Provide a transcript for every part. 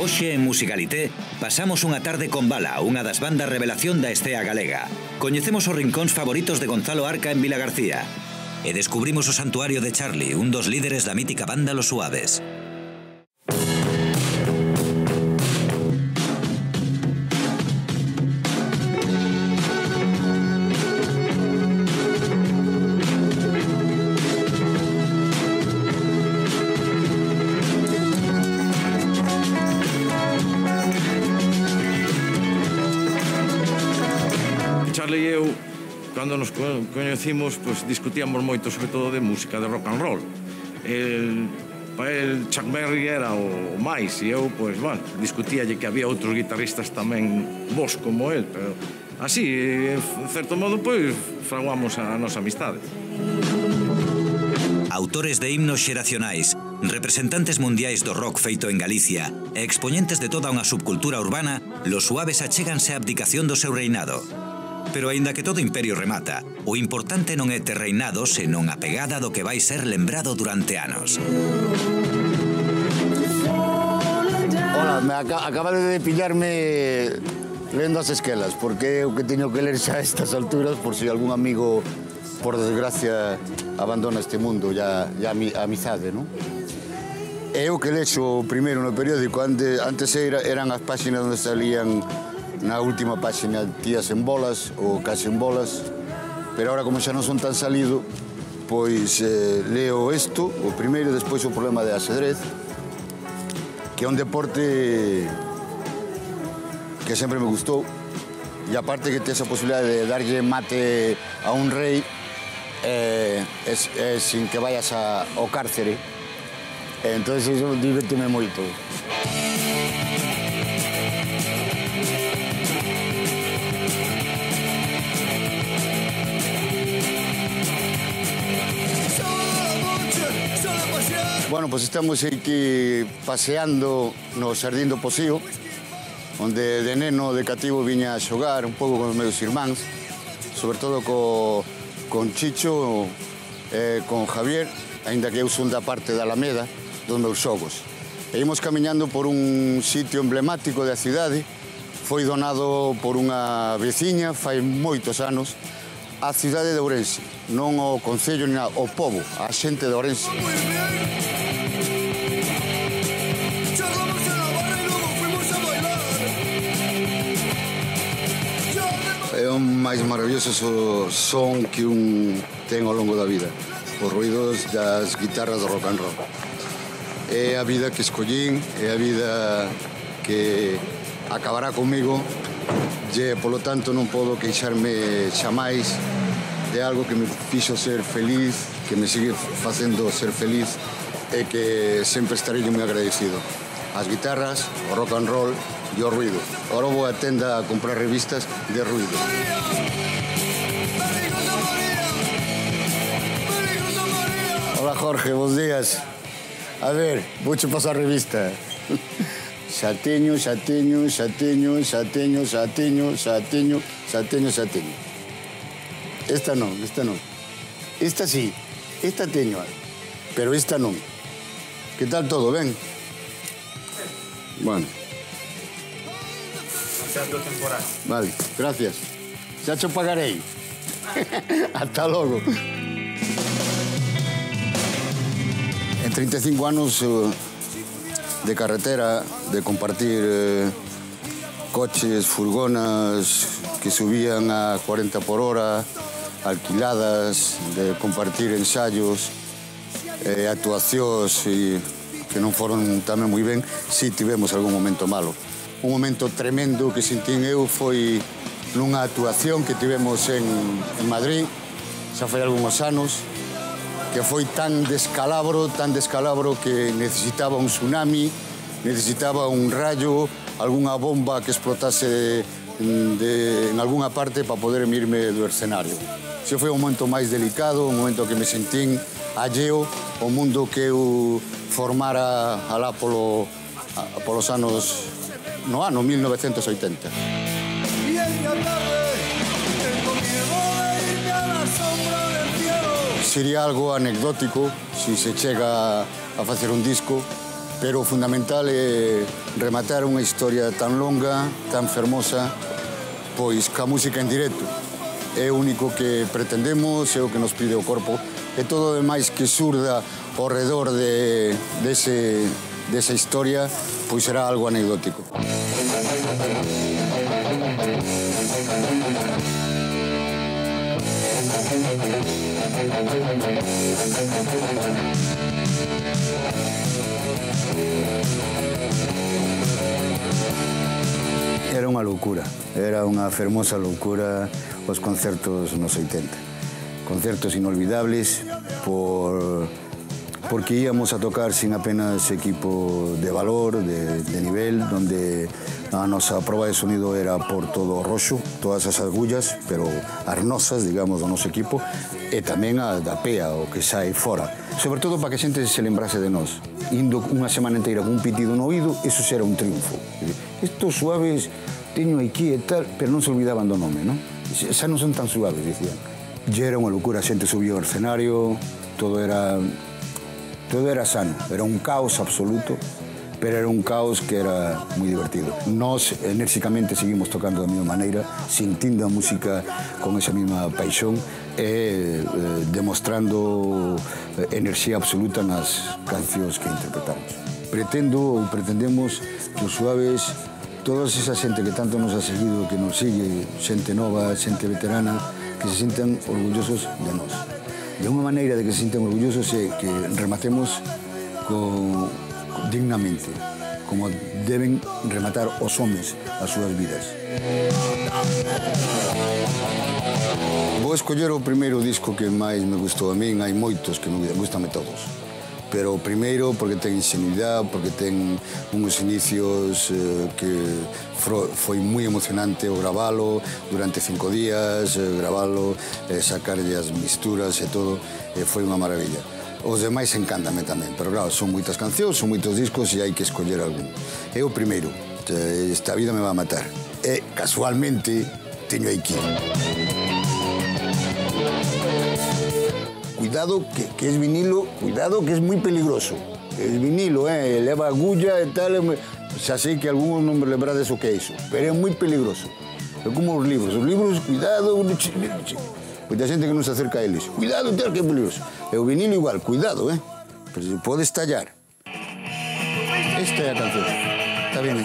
Hoxe en Musicalité pasamos unha tarde con Bala, unha das bandas revelación da escea galega. Coñecemos os rincóns favoritos de Gonzalo Arca en Vila García e descubrimos o santuario de Charlie, un dos líderes da mítica banda Los Suaves. Charlie e eu, cando nos coñecimos, discutíamos moito, sobre todo de música, de rock and roll. Para el Chuck Berry era o máis, e eu, discutíalle que había outros guitarristas tamén bons como el, pero así, en certo modo, fraguamos a nosa amistade. Autores de himnos xeracionais, representantes mundiais do rock feito en Galicia e expoñentes de toda unha subcultura urbana, Los Suaves achéganse a abdicación do seu reinado. Pero aínda que todo imperio remata, o importante non é ter reinado, senón a pegada do que vai ser lembrado durante anos. Ola, acaba de pillarme lendo as esquelas, porque é o que teño que ler xa a estas alturas, por si algún amigo, por desgracia, abandona este mundo, ya a amizade, non? É o que lexo primeiro no periódico, antes eran as páxinas onde salían na última páxina tías en bolas ou case en bolas, pero ahora como xa non son tan salido, pois leo isto, o primeiro, despois o problema de ajedrez, que é un deporte que sempre me gustou, e aparte que tes a posibilidade de darlle mate a un rei sin que vayas ao cárcere, entón iso divertime moito. Bueno, pois estamos aquí paseando no Xardín do Pocío, onde de neno, de cativo, viña a xogar un pouco con os meus irmáns, sobre todo con Chicho e con Javier, aínda que eu son da parte da Alameda dos meus xogos. E imos camiñando por un sitio emblemático da cidade, foi donado por unha veciña fai moitos anos, a cidade de Ourense, non o concello ni nada, o pobo, a xente de Ourense. É o máis maravilloso son que un ten ao longo da vida, os ruidos das guitarras do rock and roll. É a vida que escollín, é a vida que acabará comigo, e, polo tanto, non podo queixarme xamais de algo que me fixo ser feliz, que me sigue facendo ser feliz e que sempre estarei moi agradecido. As guitarras, o rock and roll e o ruido. Ahora vou a tenda a comprar revistas de ruido. Hola, Jorge, bons días. A ver, vouche pasar a revista. Xa teño. Esta non. Esta sí, esta teño, pero esta non. Que tal todo, ben? Bueno. Vale, gracias. Xa cho pagarei. Hasta logo. En 35 anos de carretera, de compartir coches, furgonas que subían a 40 por hora, alquiladas, de compartir ensayos, actuacións que non foron tamén moi ben, si tivemos algún momento malo. Un momento tremendo que sentín eu foi nunha actuación que tivemos en Madrid, xa foi algúns anos, que foi tan descalabro que necesitaba un tsunami, necesitaba un rayo, algunha bomba que explotase en algunha parte para poder irme do escenario. Xe foi un momento máis delicado, un momento que me sentín alleo ao mundo que eu formara alá polos anos, no ano 1980. Sería algo anecdótico si se chega a facer un disco, pero o fundamental é rematar unha historia tan longa, tan fermosa, pois ca música en directo. É o único que pretendemos, é o que nos pide o corpo, e todo o demais que surda ao redor desa historia, pois será algo anecdótico. Era unha loucura, era unha fermosa loucura os concertos nos 80. Concertos inolvidables porque íamos a tocar sin apenas equipo de valor, de nivel, donde a nosa proba de sonido era por todo o roxo, todas as agullas, pero arnosas, digamos, do noso equipo, e tamén a da pea, o que sai fora. Sobre todo para que a xente se lembrase de nós. Indo unha semana inteira con un pitido no oído, eso era un triunfo. Estos suaves teño aquí e tal, pero non se olvidaban do nome, non? Xa non son tan suaves, dicían. E era unha locura, a xente subía ao escenario, todo era sano, era un caos absoluto, pero era un caos que era moi divertido. Nós enérxicamente seguimos tocando da mesma maneira, sintindo a música con esa mesma paixón e demostrando enerxía absoluta nas cancións que interpretamos. Pretendemos que os suaves, toda esa xente que tanto nos ha seguido, que nos sigue, xente nova, xente veterana, que se sintan orgullosos de nós. E unha maneira de que se sintan orgullosos é que rematemos dignamente, como deben rematar os homes as súas vidas. Vou escoller o primeiro disco que máis me gustou a min, hai moitos que me gustan todos. Pero o primeiro porque ten ingenuidade, porque ten uns inicios que foi moi emocionante o gravalo durante 5 días, gravalo, sacarlle as misturas e todo, foi unha maravilla. Os demais encántame tamén, pero claro, son moitas cancións, son moitos discos e hai que escoller algún. É o primeiro, Esta vida me va a matar. E casualmente teño aquí. Cuidado que es vinilo, cuidado que es muy peligroso. Es vinilo, leva agulla e tal. Xa sei que algúns non me lembrades o que é iso, pero é moi peligroso. É como os libros, cuidado, moita xente que non se acerca a eles. Cuidado, tal, que é peligroso. E o vinilo igual, cuidado, pero se pode estallar. Esta é a canción. Está bien,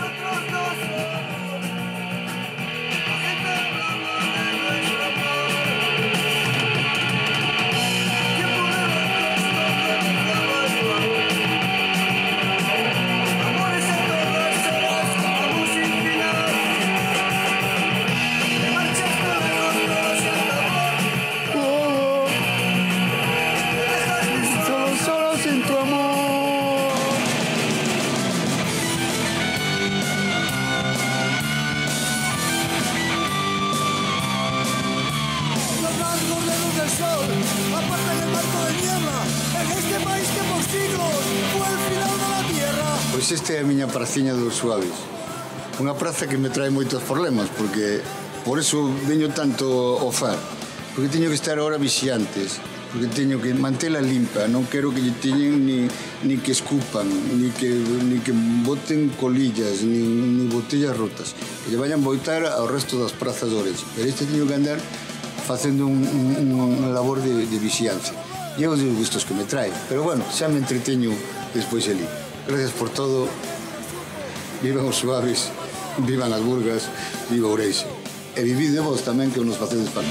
Pois esta é a miña praciña dos Suaves. Unha praza que me trae moitos problemas, porque por eso veño tanto ao far. Porque teño que estar ahora vixiantes, porque teño que mantela limpa, non quero que lle teñen ni que escupan, ni que boten colillas, ni botellas rotas, que lle vayan boitar ao resto das prazas de Ourense. Pero este teño que andar facendo unha labor de vixiancia. E é os disgustos que me trae, pero bueno, xa me entreteño despois ali. Gracias por todo. Vivan os Suaves, vivan as Burgas, viva Ourense. E vivid de vos tamén, que nos facedes falta.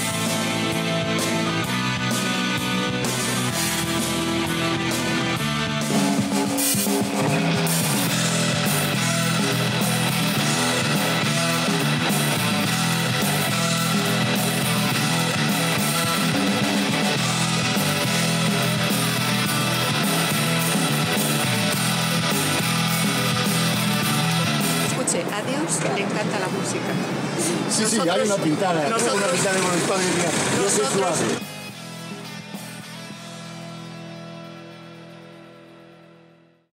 A Dios le encanta la música. Sí, hay una pintada. Una pintada con los padres. Yo soy Suave.